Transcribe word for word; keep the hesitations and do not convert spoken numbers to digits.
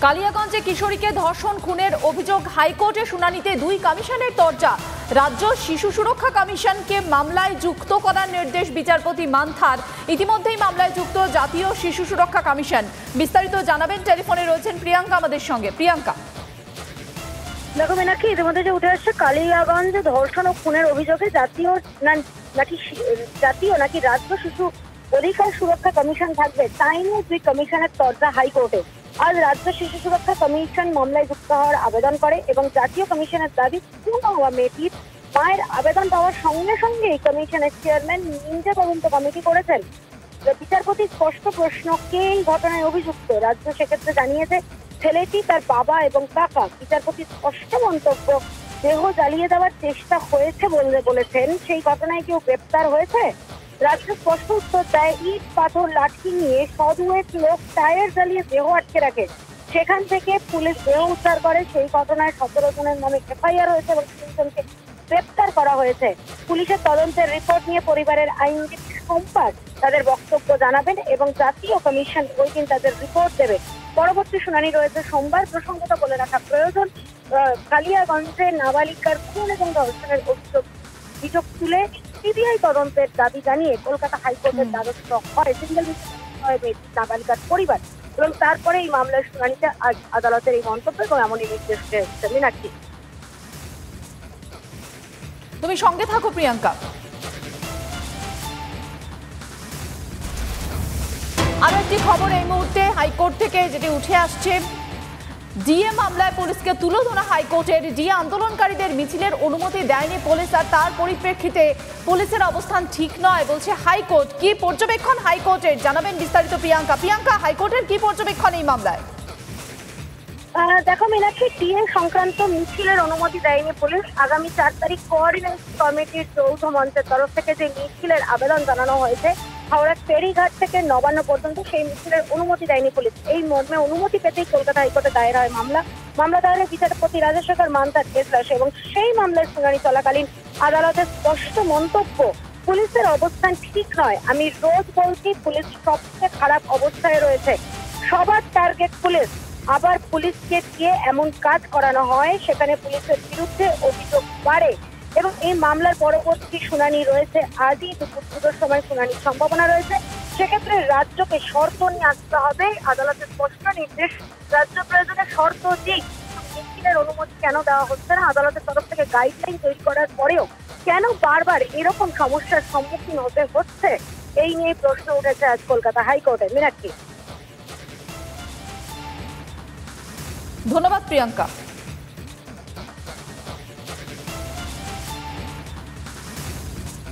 কালিয়াগঞ্জে কিশোরীকে ধর্ষণ খুনের অভিযোগ হাইকোর্টে শুনানিতে দুই কমিশনের তরজা। রাজ্য শিশু সুরক্ষা কমিশনকে মামলায় যুক্ত করার নির্দেশ বিচারপতি মান্থার। ইতিমধ্যেই মামলায় যুক্ত জাতীয় শিশু সুরক্ষা কমিশন। বিস্তারিত জানাবেন, টেলিফোনে রয়েছেন প্রিয়াঙ্কা আমাদের সঙ্গে। প্রিয়াঙ্কা, দেখো মীনাক্ষী, ইতিমধ্যে যে উঠে আসছে কালিয়াগঞ্জ ধর্ষণ ও খুনের অভিযোগে জাতীয় নাকি জাতীয় নাকি রাজ্য শিশু অধিকার সুরক্ষা কমিশন থাকবে, তাই নিয়ে দুই কমিশনের তরজা হাইকোর্টে। আজ রাজ্য শিশু সুরক্ষা কমিশন মামলায় যুক্ত হওয়ার আবেদন করে এবং জাতীয় কমিশনের দাবি পূর্ণ হওয়া মেয়েটির মায়ের আবেদন পাওয়ার সঙ্গে সঙ্গে কমিশনের চেয়ারম্যান নিজে তদন্ত কমিটি করেছেন। বিচারপতি স্পষ্ট প্রশ্ন, কে এই ঘটনায় অভিযুক্ত? রাজ্য সেক্ষেত্রে জানিয়েছে ছেলেটি তার বাবা এবং কাকা। বিচারপতি স্পষ্ট মন্তব্য, দেহ জ্বালিয়ে দেওয়ার চেষ্টা হয়েছে বলে বলেছেন। সেই ঘটনায় কেউ গ্রেপ্তার হয়েছে? রাজ্য স্পষ্ট উত্তর দেয়, ইট পাথর লাঠি নিয়ে সদুয়েক লোক টায়ার জ্বালিয়ে দেহ আটকে রাখে, সেখান থেকে পুলিশ দেহ উদ্ধার করে। সেই ঘটনায় সতেরো জনের নামে এফআইআর হয়েছে এবং তিনজনকে গ্রেপ্তার করা হয়েছে। পুলিশের তদন্তের রিপোর্ট নিয়ে পরিবারের আইনজীবী সোমবার তাদের বক্তব্য জানাবেন এবং জাতীয় কমিশন ওই দিন তাদের রিপোর্ট দেবে। পরবর্তী শুনানি রয়েছে সোমবার। প্রসঙ্গত বলে রাখা প্রয়োজন, কালিয়াগঞ্জে নাবালিকার খুন এবং ধর্ষণের অভিযোগ অভিযোগ তুলে সিবিআই তদন্তের দাবি জানিয়ে কলকাতা হাইকোর্টের দ্বারস্থ হয় সিঙ্গেল নাবালিকার পরিবার এবং তারপরে এই মামলার শুনানিতে আজ আদালতের এই মন্তব্য এবং এমনই নির্দেশ দিয়েছে। মীনাক্ষী, তুমি সঙ্গে থাকো প্রিয়াঙ্কা। আরো একটি খবর এই মুহূর্তে হাইকোর্ট থেকে যেটি উঠে আসছে, ডিএ মামলায় পুলিশকে তুলোধনা হাইকোর্টের। ডিএ আন্দোলনকারীদের মিছিলের অনুমতি দেয়নি পুলিশ, আর তার পরিপ্রেক্ষিতে পুলিশের অবস্থান ঠিক নয় বলছে হাইকোর্ট। কি পর্যবেক্ষণ হাইকোর্টের, জানাবেন বিস্তারিত প্রিয়াঙ্কা। প্রিয়াঙ্কা, হাইকোর্টের কি পর্যবেক্ষণ এই মামলায়? দেখো মীনাক্ষী, ডিএ সংক্রান্ত মিছিলের অনুমতি দেয়নি পুলিশ। আগামী চার তারিখ কোঅর্ডিনেট কমিটির যৌথ মঞ্চের তরফ থেকে যে মিছিলের আবেদন জানানো হয়েছে হাওড়া ফেরিঘাট থেকে নবান্ন পর্যন্ত, সেই মিছিলের অনুমতি দেয়নি পুলিশ। এই মর্মে অনুমতি পেতেই কলকাতা হাইকোর্টে দায়ের হয় মামলা। মামলা দায়েরে বিচারপতি রাজশেখর মান্থার এজলাস এবং সেই মামলার শুনানি চলাকালীন আদালতের স্পষ্ট মন্তব্য, পুলিশের অবস্থান ঠিক নয়। আমি রোজ বলছি পুলিশ সবচেয়ে খারাপ অবস্থায় রয়েছে, সবার টার্গেট পুলিশ। আবার পুলিশকে দিয়ে এমন কাজ করানো হয়, সেখানে পুলিশের বিরুদ্ধে অভিযোগ বাড়ে এবং এই মামলার পরবর্তী শুনানি রয়েছে আজই দুপুর দুটোর সময় শুনানির সম্ভাবনা রয়েছে। সেক্ষেত্রে রাজ্যকে শর্ত নিয়ে আসতে হবে। আদালতের স্পষ্ট নির্দেশ, রাজ্য প্রয়োজনে শর্ত দিক। মিছিলের অনুমতি কেন দেওয়া হচ্ছে না? আদালতের তরফ থেকে গাইডলাইন তৈরি করার পরেও কেন বারবার এরকম সমস্যার সম্মুখীন হতে হচ্ছে, এই নিয়ে প্রশ্ন উঠেছে আজ কলকাতা হাইকোর্টে। মীনাক্ষী, ধন্যবাদ প্রিয়াঙ্কা।